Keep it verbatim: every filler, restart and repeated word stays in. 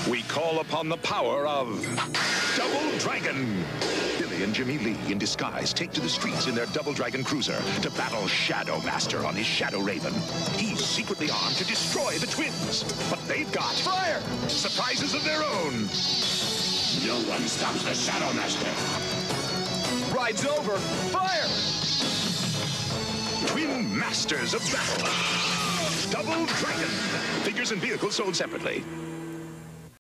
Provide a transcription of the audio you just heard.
we call upon the power of Double Dragon. Billy and Jimmy Lee, in disguise, take to the streets in their Double Dragon cruiser to battle Shadow Master on his Shadow Raven. He's secretly armed to destroy the twins, but they've got fire! Surprises of their own. No one stops the Shadow Master. Ride's over. Fire! Twin Masters of Battle. Double Dragon. Figures and vehicles sold separately.